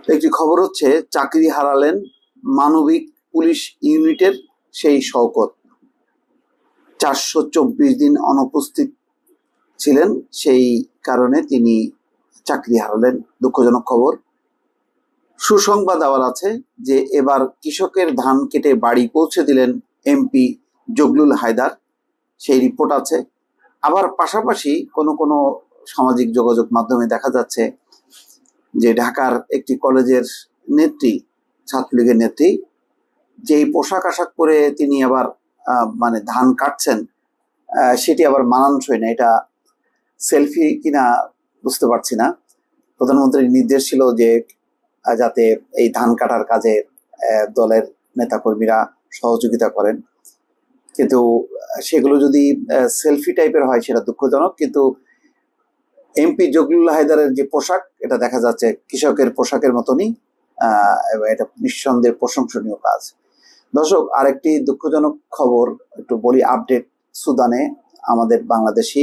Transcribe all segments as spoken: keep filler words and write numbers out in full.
একটি খবর হচ্ছে চাকরি হারালেন মানবিক পুলিশ ইউনিটের সেই শওকত। চারশো চব্বিশ দিন অনুপস্থিত ছিলেন, সেই কারণে তিনি চাকরি হারালেন। দুঃখজনক খবর। সুসংবাদ আবার আছে যে এবার কৃষকের ধান কেটে বাড়ি পৌঁছে দিলেন এমপি জগলুল হায়দার, সেই রিপোর্ট আছে। আবার পাশাপাশি কোনো কোনো সামাজিক যোগাযোগ মাধ্যমে দেখা যাচ্ছে যে ঢাকার একটি কলেজের নেত্রী, ছাত্রলীগের নেত্রী, যেই পোশাক আশাক পরে তিনি আবার মানে ধান কাটছেন, সেটি আবার মানানসই না। এটা সেলফি কিনা বুঝতে পারছি না। প্রধানমন্ত্রীর নির্দেশ ছিল যে যাতে এই ধান কাটার কাজে দলের নেতাকর্মীরা সহযোগিতা করেন, কিন্তু সেগুলো যদি সেলফি টাইপের হয় সেটা দুঃখজনক। কিন্তু এমপি জগলুল হায়দারের যে পোশাক, এটা দেখা যাচ্ছে কৃষকের পোশাকের মতনই, আহ এটা নিঃসন্দেহে প্রশংসনীয় কাজ। দর্শক, আরেকটি দুঃখজনক খবর একটু বলি, আপডেট। সুদানে আমাদের বাংলাদেশি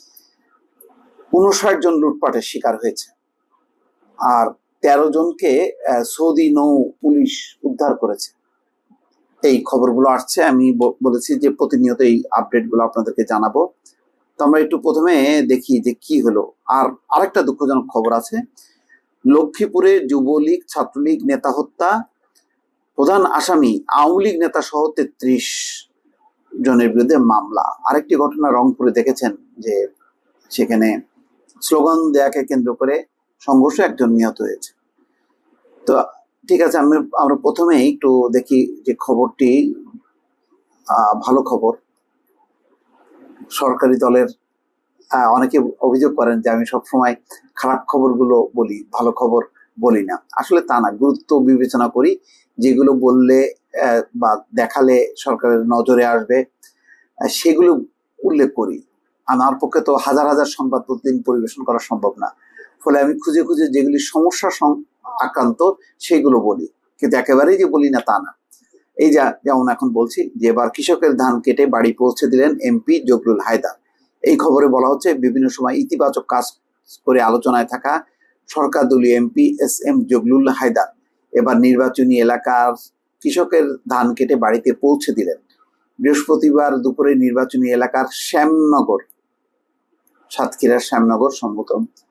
উনষাট জন লুটপাটের শিকার হয়েছে, আর তেরো জনকে সৌদি নৌ পুলিশ উদ্ধার করেছে। এই খবরগুলো আসছে, আমি বলেছি যে প্রতিনিয়ত এই আপডেটগুলো আপনাদেরকে জানাবো। তো আমরা একটু প্রথমে দেখি যে কি হলো। আর আরেকটা দুঃখজনক খবর আছে, লক্ষ্মীপুরে যুবলীগ ছাত্রলীগ নেতা হত্যা, প্রধান আসামি আওয়ামী লীগ নেতা সহ তেত্রিশ জনের বিরুদ্ধে মামলা। আরেকটি ঘটনা রংপুরে দেখেছেন যে সেখানে স্লোগান দেয়াকে কেন্দ্র করে সংঘর্ষে একজন নিহত হয়েছে। তো ঠিক আছে, আমি আমরা প্রথমে একটু দেখি যে খবরটি আহ ভালো খবর। সরকারি দলের অনেকে অভিযোগ করেন যে আমি সবসময় খারাপ খবরগুলো বলি, ভালো খবর বলি না। আসলে তা না, গুরুত্ব বিবেচনা করি, যেগুলো বললে বা দেখালে সরকারের নজরে আসবে সেগুলো উল্লেখ করি। আমার পক্ষে তো হাজার হাজার সংবাদ প্রতিদিন পরিবেশন করা সম্ভব না, ফলে আমি খুঁজে খুঁজে যেগুলি সমস্যা আক্রান্ত সেগুলো বলি, কিন্তু একেবারেই যে বলি না তা না। এই যা যেমন এখন বলছি যে এবার কৃষকের ধান কেটে বাড়ি পৌঁছে দিলেন এমপি জগলুল হায়দার। এই খবরে বলা হচ্ছে বিভিন্ন সময় ইতিবাচক কাজ করে আলোচনায় থাকা সরকার দলীয় MP S M Jaglul Haider এবার নির্বাচনী এলাকার কৃষকের ধান কেটে বাড়িতে পৌঁছে দিলেন। বৃহস্পতিবার দুপুরে নির্বাচনী এলাকার শ্যামনগর, সাতক্ষীরার শ্যামনগর, সম্ভবত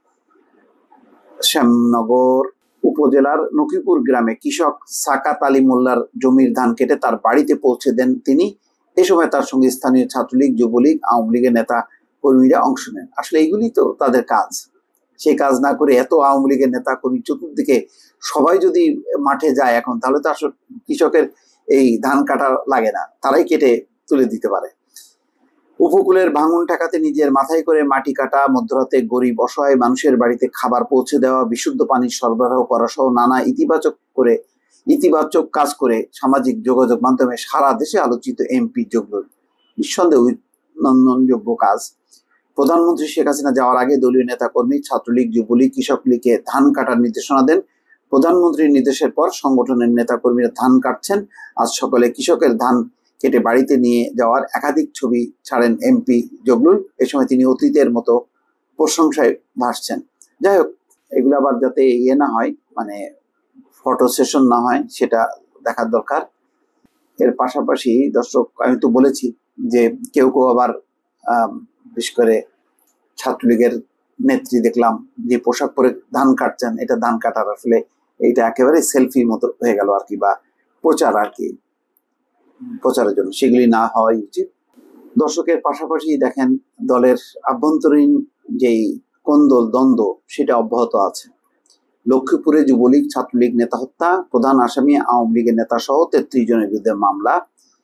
শ্যামনগর উপজেলার নকিপুর গ্রামে কৃষক সাকাত আলী মোল্লার জমির ধান কেটে তার বাড়িতে পৌঁছে দেন তিনি। এ সময় তার সঙ্গে স্থানীয় ছাত্রলীগ, যুবলীগ, আওয়ামী লীগের নেতা কর্মীরা অংশ নেন। আসলে এইগুলি তো তাদের কাজ, সেই কাজ না করে এত আওয়ামী লীগের নেতা কর্মী চতুর্দিকে সবাই যদি মাঠে যায় এখন, তাহলে তো আসলে কৃষকের এই ধান কাটা লাগে না, তারাই কেটে তুলে দিতে পারে। উপকূলের ভাঙন ঠেকাতে নিজের মাথায় করে মাটি কাটা, মধ্যরাতে গরিব অসহায় মানুষের বাড়িতে খাবার পৌঁছে দেওয়া, বিশুদ্ধ পানির সরবরাহ করা সহ নানা ইতিবাচক করে ইতিবাচক কাজ করে সামাজিক যোগাযোগ মাধ্যমে সারা দেশে আলোচিত এমপি জগলুল, নিঃসন্দেহে অভিনন্দনযোগ্য কাজ। প্রধানমন্ত্রী শেখ হাসিনা যাওয়ার আগে দলীয় নেতাকর্মী, ছাত্রলীগ, যুবলীগ, কৃষক লীগকে ধান কাটার নির্দেশনা দেন। প্রধানমন্ত্রীর নির্দেশের পর সংগঠনের নেতাকর্মীরা ধান কাটছেন। আজ সকালে কৃষকের ধান কেটে বাড়িতে নিয়ে যাওয়ার একাধিক ছবি ছাড়েন এমপি জগলুল। এ সময় তিনি অতীতের মতো প্রশংসায় ভাসছেন। যাই হোক, এগুলো আবার যাতে ইয়ে না হয়, মানে ফটো সেশন না হয়, সেটা দেখার দরকার। এর পাশাপাশি দর্শক, আমি তো বলেছি যে কেউ কেউ আবার আহ বিশেষ করে ছাত্রলীগের নেত্রী দেখলাম যে পোশাক পরে ধান কাটছেন। এটা ধান কাটার আসলে এইটা একেবারে সেলফি মতো হয়ে গেল আর কি, বা প্রচার আর কি, প্রচারের জন্য সেগুলি না হওয়াই উচিত। দর্শকের পাশাপাশি দেখেন দলের আভ্যন্তরীণ যেই কোন্দল দ্বন্দ্ব সেটা অব্যাহত আছে। লক্ষ্মীপুরে যুবলীগ ছাত্রলীগ নেতা হত্যা, প্রধান আসামি আওয়ামী লীগের নেতা সহ তেত্রিশ জনের বিরুদ্ধে মামলা।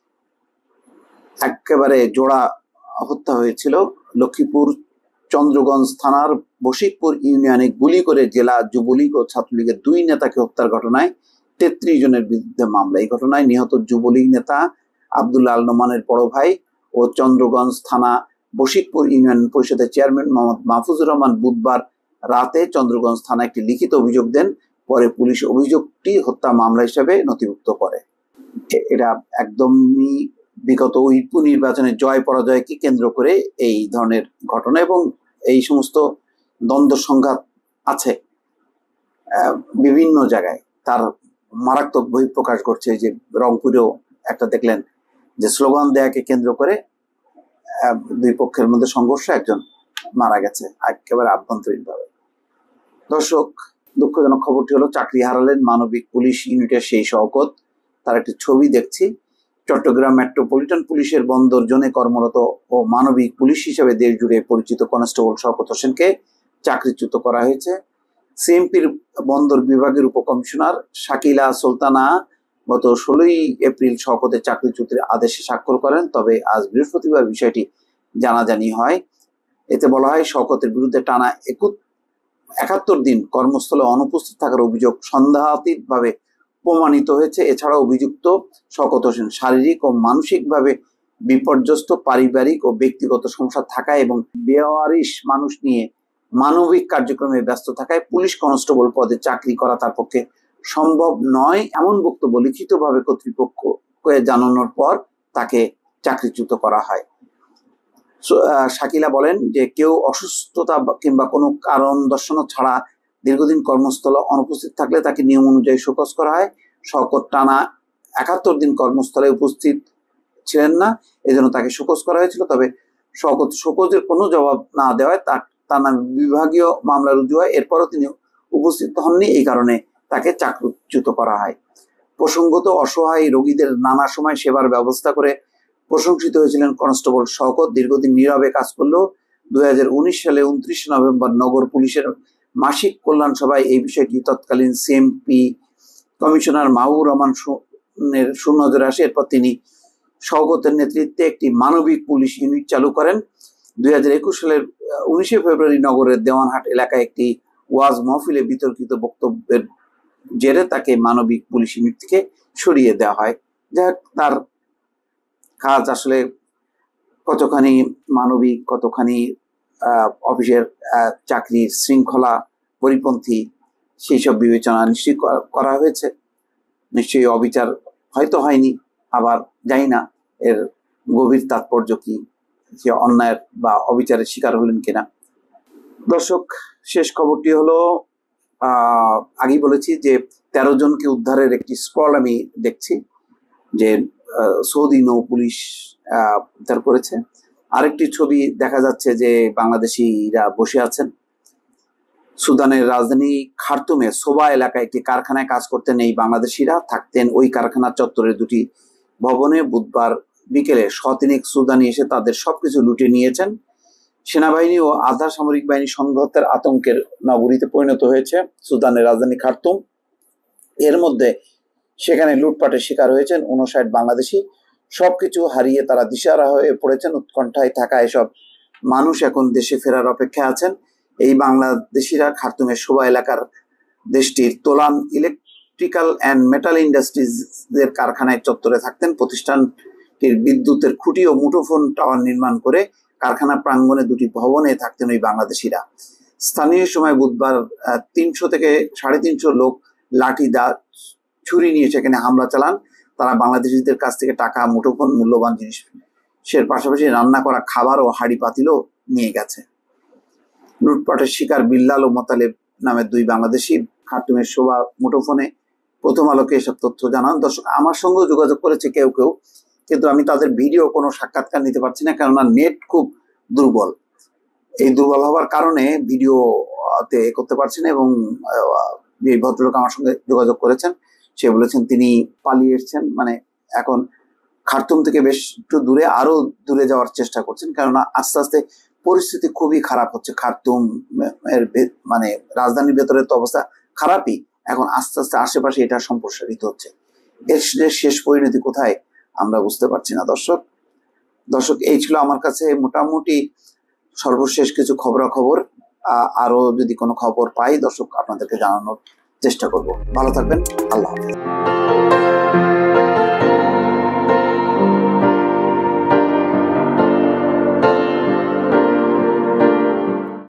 একেবারে জোড়া হত্যা হয়েছিল লক্ষ্মীপুর চন্দ্রগঞ্জ থানার বশিকপুর ইউনিয়নে গুলি করে জেলা যুবলীগ ও ছাত্রলীগের দুই নেতাকে হত্যার ঘটনায় তেত্রিশ জনের বিরুদ্ধে মামলা। এই ঘটনায় নিহত যুবলীগ নেতা আব্দুল্লাহ আল নোমানের বড় ভাই ও চন্দ্রগঞ্জ থানা বশিকপুর ইউনিয়ন পরিষদের চেয়ারম্যান মোহাম্মদ মাহফুজুর রহমান বুধবার রাতে চন্দ্রগঞ্জ থানায় একটি লিখিত অভিযোগ দেন। পরে পুলিশ অভিযোগটি হত্যা মামলা হিসেবে নথিভুক্ত করে। এটা একদমই বিগত উপনির্বাচনের জয় পরাজয়কে কেন্দ্র করে এই ধরনের ঘটনা এবং এই সমস্ত দ্বন্দ্ব সংঘাত আছে। বিভিন্ন জায়গায় তার মারাত্মক বহিঃপ্রকাশ ঘটছে। যে রংপুরেও একটা দেখলেন যে স্লোগান দেয়াকে কেন্দ্র করে দুই পক্ষের মধ্যে সংঘর্ষ, একজন মারা গেছে একেবারে আভ্যন্তরীণ ভাবে। দর্শক, দুঃখজনক খবরটি হলো চাকরি হারালেন মানবিক পুলিশ ইউনিটের সেই শওকত। তার একটি ছবি দেখছি। চট্টগ্রাম মেট্রোপলিটন পুলিশের বন্দর জোনে কর্মরত ও মানবিক পুলিশ হিসেবে দেশ জুড়ে পরিচিত কনস্টেবল শওকত হোসেনকে চাকরিচ্যুত করা হয়েছে। সিএমপির বন্দর বিভাগের উপকমিশনার শাকিলা সুলতানা গত ষোলোই এপ্রিল শওকতের চাকরিচ্যুতির আদেশে স্বাক্ষর করেন। তবে আজ বৃহস্পতিবার বিষয়টি জানাজানি হয়। এতে বলা হয়, শওকতের বিরুদ্ধে টানা একুত একাত্তর দিন কর্মস্থলে অনুপস্থিত থাকার অভিযোগ সন্দেহাতীতভাবে প্রমাণিত হয়েছে। এছাড়া অভিযুক্ত শওকত হোসেন শারীরিক ও মানসিকভাবে বিপর্যস্ত, পারিবারিক ও ব্যক্তিগত সমস্যা থাকায় এবং বেওয়ারিশ মানুষ নিয়ে মানবিক কার্যক্রমে ব্যস্ত থাকায় পুলিশ কনস্টেবল পদে চাকরি করা তার পক্ষে সম্ভব নয় এমন বক্তব্য লিখিতভাবে কর্তৃপক্ষকে জানানোর পর তাকে চাকরিচ্যুত করা হয়। শাকিলা বলেন যে কেউ অসুস্থতা কিংবা কোনো কারণ দর্শানো ছাড়া দীর্ঘদিন কর্মস্থলে অনুপস্থিত থাকলে তাকে নিয়ম অনুযায়ী শোকজ করা হয়। শওকত টানা একাত্তর দিন কর্মস্থলে উপস্থিত ছিলেন না, এজন্য তাকে শোকজ করা হয়েছিল। তবে শওকত শোকজের কোনো জবাব না দেওয়ায় তার তার নামে বিভাগীয় মামলা রুজু হয়। এরপরও তিনি উপস্থিত হননি, এই কারণে তাকে চাকরিচ্যুত করা হয়। প্রসঙ্গত অসহায় রোগীদের নানা সময় সেবার ব্যবস্থা করে প্রশংসিত হয়েছিলেন কনস্টেবল শওকত। দীর্ঘদিন নীরবে কাজ করলেও দুই হাজার উনিশ সালে উনত্রিশে নভেম্বর নগর পুলিশের মাসিক কল্যাণ সভায় এই বিষয়টি তৎকালীন সিএমপি কমিশনার মাহবুর রহমান সুনজরে আসে। এরপর তিনি শওকতের নেতৃত্বে একটি মানবিক পুলিশ ইউনিট চালু করেন। দুই হাজার একুশ সালের উনিশে ফেব্রুয়ারি নগরের দেওয়ানহাট এলাকায় একটি ওয়াজ মাহফিলে বিতর্কিত বক্তব্যের জেরে তাকে মানবিক পুলিশ ইউনিট থেকে সরিয়ে দেওয়া হয়। যাক, তার কাজ আসলে কতখানি মানবিক, কতখানি অফিসের চাকরির শৃঙ্খলা পরিপন্থী, সেই সব বিবেচনা নিশ্চয়ই করা হয়েছে। নিশ্চয়ই অবিচার হয়তো হয়নি, আবার জানি না এর গভীর তাৎপর্য কি, সে অন্যায়ের বা অবিচারের শিকার হলেন কিনা। দর্শক, শেষ খবরটি হলো, আহ আগেই বলেছি যে তেরো জনকে উদ্ধারের একটি স্ক্রল আমি দেখছি যে সৌদি নৌ পুলিশ উদ্ধার করেছে। আরেকটি ছবি দেখা যাচ্ছে যে বাংলাদেশিরা বসে আছেন। সুদানের রাজধানী খার্তুমে সোবা এলাকায় একটি কারখানায় কাজ করতেন এই বাংলাদেশিরা, থাকতেন ওই কারখানার চত্বরে দুটি ভবনে। বুধবার বিকেলে শতিনিক সুদানি এসে তাদের সবকিছু লুটে নিয়েছেন। সেনাবাহিনী ও আধা সামরিক বাহিনী সংঘাতের আতঙ্কের নগরীতে পরিণত হয়েছে সুদানের রাজধানী খার্তুম। এর মধ্যে সেখানে লুটপাটের শিকার হয়েছেন উনষাট বাংলাদেশি। সবকিছু হারিয়ে তারা দিশাহারা হয়ে পড়েছেন। উৎকণ্ঠায় থাকা এসব মানুষ এখন দেশে ফেরার অপেক্ষায় আছেন। এই বাংলাদেশিরা খার্তুমের শোভা এলাকার দেশটির তোলান ইলেকট্রিক্যাল অ্যান্ড মেটাল ইন্ডাস্ট্রিজের কারখানায় চত্বরে থাকতেন। প্রতিষ্ঠানটির বিদ্যুতের খুঁটি ও মুঠোফোন টাওয়ার নির্মাণ করে কারখানা প্রাঙ্গণে দুটি ভবনে থাকতেন ওই বাংলাদেশিরা। স্থানীয় সময় বুধবার তিনশো থেকে সাড়ে তিনশো লোক লাঠি দা ছুরি নিয়ে সেখানে হামলা চালান। তারা বাংলাদেশিদের কাছ থেকে টাকা, মুঠোফোন, মূল্যবান জিনিসের পাশাপাশি রান্না করা খাবার ও হাঁড়ি পাতিলও নিয়ে গেছে। লুটপাটের শিকার বিল্লাল ও মোতালেব নামের দুই বাংলাদেশি খার্তুমের শোভা মুঠোফোনে প্রথম আলোকে এসব তথ্য জানান। দর্শক, আমার সঙ্গেও যোগাযোগ করেছে কেউ কেউ, কিন্তু আমি তাদের ভিডিও কোনো সাক্ষাৎকার নিতে পারছি না, কেননা নেট খুব দুর্বল। এই দুর্বল হওয়ার কারণে ভিডিওতে করতে পারছি না। এবং যে ভদ্রলোক আমার সঙ্গে যোগাযোগ করেছেন সে বলেছেন তিনি পালিয়ে এসছেন, মানে এখন খার্তুম থেকে বেশ একটু দূরে, আরো দূরে যাওয়ার চেষ্টা করছেন, কেননা আস্তে আস্তে পরিস্থিতি খুবই খারাপ হচ্ছে। খার্তুম এর মানে রাজধানীর ভেতরে তো অবস্থা খারাপই, এখন আস্তে আস্তে আশেপাশে এটা সম্প্রসারিত হচ্ছে। এর শেষ পরিণতি কোথায় আমরা বুঝতে পারছি না। দর্শক দর্শক এই ছিল আমার কাছে মোটামুটি সর্বশেষ কিছু খবরাখবর। আরো যদি কোনো খবর পাই দর্শক আপনাদেরকে জানানোর চেষ্টা করব। ভালো থাকবেন, আল্লাহ হাফেজ।